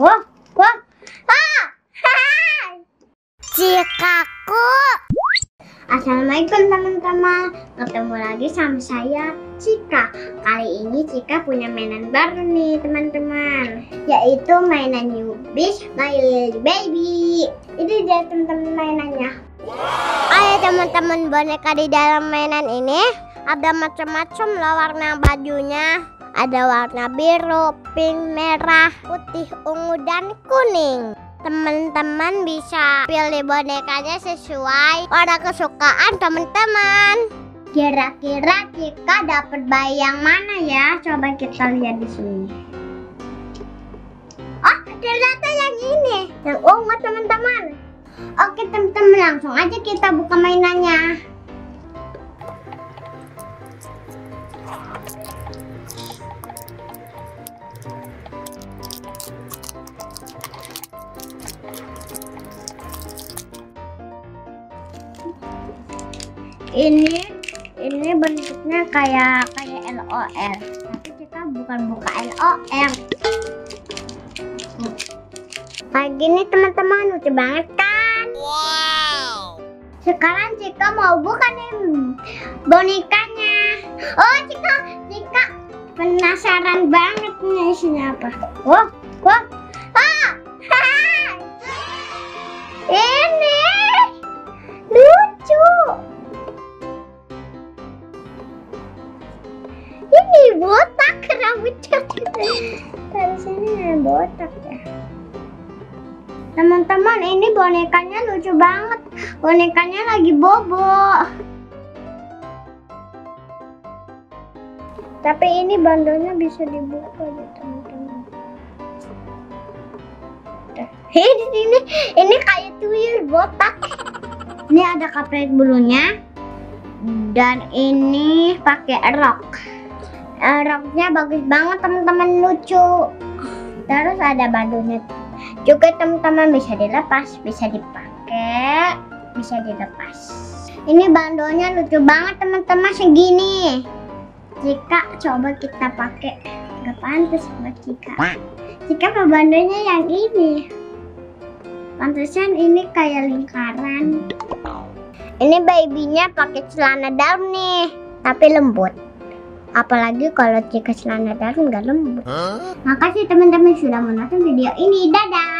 Wah, wah, ah, hai, Cikaku. Assalamualaikum teman-teman, ketemu lagi sama saya Cika. Kali ini Cika punya mainan baru nih teman-teman, yaitu mainan Newbies My Little Baby. Ini dia teman-teman mainannya. Ayo teman-teman, boneka di dalam mainan ini ada macam-macam loh warna bajunya. Ada warna biru, pink, merah, putih, ungu, dan kuning. Teman-teman bisa pilih bonekanya sesuai warna kesukaan teman-teman. Kira-kira Cika dapat bayi yang mana ya? Coba kita lihat di sini. Oh, ternyata yang ini, yang ungu teman-teman. Oke teman-teman, langsung aja kita buka mainannya. Ini bentuknya kayak LOL, tapi kita bukan buka LOL. Kayak gini teman-teman, lucu banget kan? Wow. Sekarang Cika mau buka nih bonekanya. Oh, Cika penasaran banget nih isinya apa. Wah, wah, hai. Ini lucu. Ini botak rambutnya. Dari sini ada botak ya. Teman-teman, ini bonekanya lucu banget. Bonekanya lagi bobo. Tapi ini bandelnya bisa dibuka ya teman-teman. Ini kayak tuyul botak. Ini ada kaplek bulunya. Dan ini pakai rok. Roknya bagus banget teman-teman, lucu. Terus ada bandelnya juga teman-teman, bisa dilepas, bisa dipakai, bisa dilepas. Ini bandelnya lucu banget teman-teman, segini. Cika coba kita pakai, gak pantas buat Cika. Cika mau bandelnya yang ini. Pantesan ini kayak lingkaran. Ini babynya pakai celana dalam nih, tapi lembut. Apalagi kalau Cika celana dalam nggak lembut. Makasih teman-teman sudah menonton video ini. Dadah.